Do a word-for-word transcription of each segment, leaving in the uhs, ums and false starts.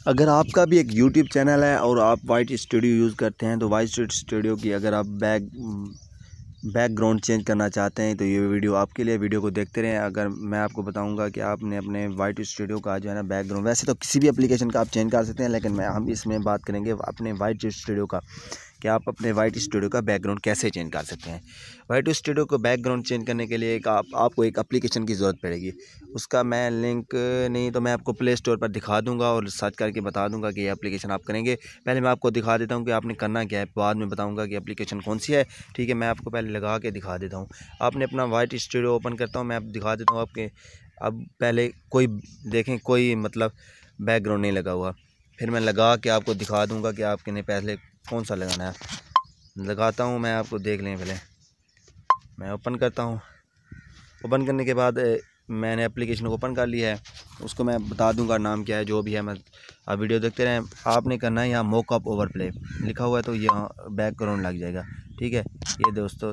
अगर आपका भी एक यूट्यूब चैनल है और आप वाइट स्टूडियो यूज़ करते हैं तो वाइट स्टूडियो की अगर आप बैक बैकग्राउंड चेंज करना चाहते हैं तो ये वीडियो आपके लिए। वीडियो को देखते रहें। अगर मैं आपको बताऊंगा कि आपने अपने वाइट स्टूडियो का जो है ना बैकग्राउंड, वैसे तो किसी भी एप्लीकेशन का आप चेंज कर सकते हैं, लेकिन मैं हम इसमें बात करेंगे अपने वाइट स्टूडियो का कि आप अपने वाइट स्टूडियो का बैकग्राउंड कैसे चेंज कर सकते हैं। वाइट स्टूडियो को बैकग्राउंड चेंज करने के लिए एक आप, आपको एक एप्लीकेशन की ज़रूरत पड़ेगी। उसका मैं लिंक नहीं तो मैं आपको प्ले स्टोर पर दिखा दूंगा और सर्च करके बता दूंगा कि ये एप्लीकेशन आप करेंगे। पहले मैं आपको दिखा देता हूँ कि आपने करना क्या है, बाद में बताऊँगा कि एप्लीकेशन कौन सी है। ठीक है, मैं आपको पहले लगा के दिखा देता हूँ। आपने अपना वाइट स्टूडियो ओपन करता हूँ, मैं आप दिखा देता हूँ आपके। अब पहले कोई देखें, कोई मतलब बैकग्राउंड नहीं लगा हुआ, फिर मैं लगा के आपको दिखा दूँगा कि आपके ने पहले कौन सा लगाना है। लगाता हूँ मैं, आपको देख लें। पहले मैं ओपन करता हूँ। ओपन करने के बाद मैंने एप्लीकेशन को ओपन कर लिया है, उसको मैं बता दूंगा नाम क्या है, जो भी है। मैं आप वीडियो देखते रहें। आपने करना है यहाँ मोकअप ओवरप्ले लिखा हुआ है तो यहाँ बैकग्राउंड लग जाएगा। ठीक है, ये दोस्तों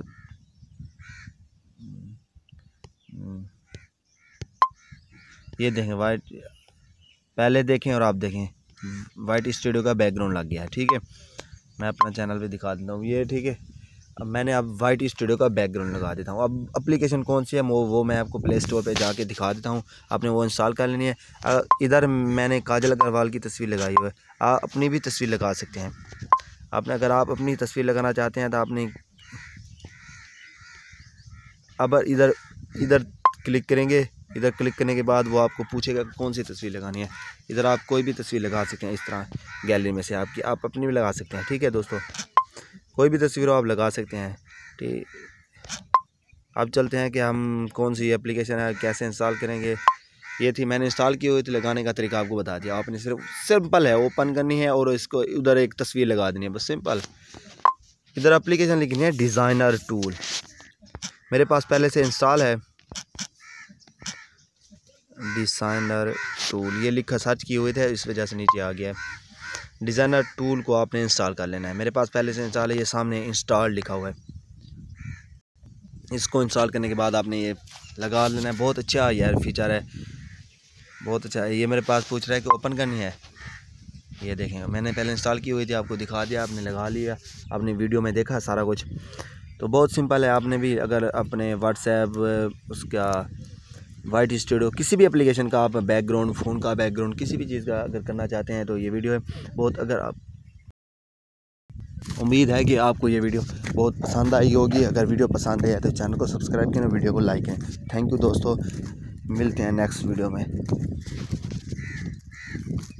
ये देखें वाइट, पहले देखें और आप देखें वाइट स्टूडियो का बैकग्राउंड लग गया है। ठीक है, मैं अपना चैनल पे दिखा देता हूँ ये। ठीक है, अब मैंने अब वाइट स्टूडियो का बैकग्राउंड लगा देता हूँ। अब एप्लीकेशन कौन सी है वो वो मैं आपको प्ले स्टोर पे जाके दिखा देता हूँ। आपने वो इंस्टॉल कर लेनी है। इधर मैंने काजल अग्रवाल की तस्वीर लगाई हुई है, आप अपनी भी तस्वीर लगा सकते हैं। आपने अगर आप अपनी तस्वीर लगाना चाहते हैं तो आपने अब इधर इधर क्लिक करेंगे। इधर क्लिक करने के बाद वो आपको पूछेगा कौन सी तस्वीर लगानी है। इधर आप कोई भी तस्वीर लगा सकते हैं, इस तरह गैलरी में से आपकी आप अपनी भी लगा सकते हैं। ठीक है दोस्तों, कोई भी तस्वीर आप लगा सकते हैं। ठीक, अब चलते हैं कि हम कौन सी एप्लीकेशन है, कैसे इंस्टॉल करेंगे। ये थी, मैंने इंस्टॉल की हुई थी, लगाने का तरीका आपको बता दिया। आपने सिर्फ सिंपल है, ओपन करनी है और इसको उधर एक तस्वीर लगा देनी है, बस सिंपल। इधर एप्लीकेशन लिखनी है डिज़ाइनर टूल, मेरे पास पहले से इंस्टॉल है डिज़ाइनर टूल। ये लिखा सर्च किए हुए थे, इस वजह से नीचे आ गया है। डिज़ाइनर टूल को आपने इंस्टॉल कर लेना है। मेरे पास पहले से इंस्टॉल है, ये सामने इंस्टॉल लिखा हुआ है। इसको इंस्टॉल करने के बाद आपने ये लगा लेना है। बहुत अच्छा यार फीचर है, बहुत अच्छा है। ये मेरे पास पूछ रहा है कि ओपन करनी है। ये देखें, मैंने पहले इंस्टॉल की हुई थी, आपको दिखा दिया, आपने लगा लिया, आपने वीडियो में देखा सारा कुछ। तो बहुत सिंपल है। आपने भी अगर अपने व्हाट्सएप उसका वाइट स्टूडियो किसी भी एप्लीकेशन का आप बैकग्राउंड, फ़ोन का बैकग्राउंड, किसी भी चीज़ का अगर करना चाहते हैं तो ये वीडियो है बहुत। अगर आप, उम्मीद है कि आपको ये वीडियो बहुत पसंद आई होगी। अगर वीडियो पसंद आया तो चैनल को सब्सक्राइब करें, वीडियो को लाइक करें। थैंक यू दोस्तों, मिलते हैं नेक्स्ट वीडियो में।